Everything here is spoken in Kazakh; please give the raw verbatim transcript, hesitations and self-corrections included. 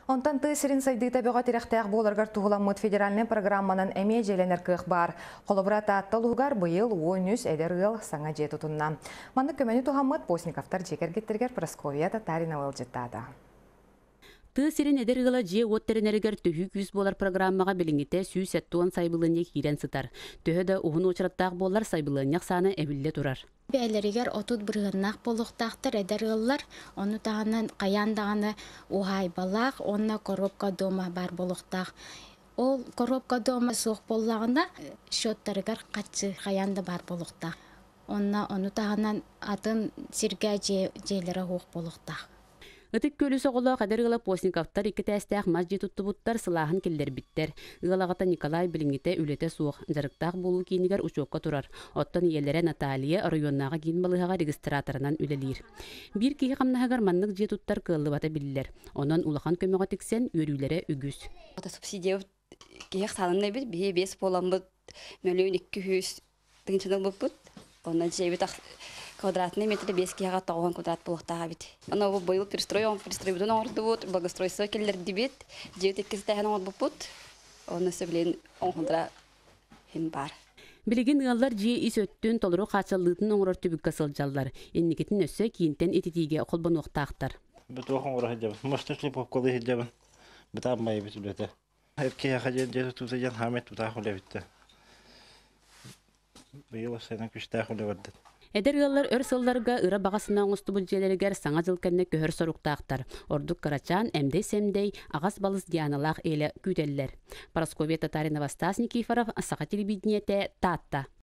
Онтан тысырин сайдыта бөға терехтәк боларгар туғыламыд федеральный программанын әме желенер кық бар. Қолыбырата атталуғар бұйыл он үс әдер ыл саңа же тұтынна. Манны көмені туғамыд Постниковтар жекергеттергер Прасковия Татарина өлжеттады. Тысырин эдер ыла же оттеренергер төхі күз болар программаға біліңгіте сүй сәттуан сайбылыне кирен сытар. Төхі да уғын очыраттақ болар сайбылыняқ саны әбілі тұрар. Бәлерігер отут бұрғыннақ болуқтақтыр әдер ыллар, оны тағынан қаяндағаны уғай балақ, онына коробка дома бар болуқтақ. Ол коробка дома соқ болағында шоттарығар қатшы қаянда бар болуқтақ. Онына оны тағынан атын сирге жейлері оқ болуқтақ. Ытык көлі соғылы қадар ғыла Постниковтар екі тәстәқ мазжи тұттыбыттар сылағын келдер биттер. Ғылағата Николай біліңгіте үлеті суық. Жарықтақ болу кейінігер ұшуққа тұрар. Оттан елері Наталия районнаға кейін балығаға регистраторынан үлелер. Бір кейі қамнағығар маннық же тұттар кылы бата білілер. Онан улахан көмеға тіксен өрілері үгіз. Субсидия кейі қсалынна біт, бейе бес боламбыт, мөлеуін екі хүз тыңчыныл бұппыт. Онан жебет квадратный метр без кияга тоғын квадрат болуқтаға бит. Ана бұл бойыл перестрой, он перестрой бұдың оңырды бұд, благостройство келдер дебет, жеует еккіз тәген оңыр бұд, оны сөйлейін оңғындыра хем бар. Білеген ұғалар же ис өттін толыру қачалылытын оңырыр түбік қасылжалар. Еннекетін өссі кейінтен ететеге қолбан оқтақтар. Бұд оғын ұры хеджабын, мұштықлы попқолы хеджабын, бұд абмайы біт үлеті. Әркея қажен жеті тұзы жан хамет бұта құлы бітті. Бұйыл осайдан күшті құлы барды. Эдер ыллар өр сылларга ыра бағасына оңысты бүлжелергер саңа жылканны көхір соруқтақтар. Ордук карачан әмдей-сәмдей ағас балыс дианалақ елі күделлер. Прасковия Татарина Вастас Никифоров, Сақа телевидениете, Татта.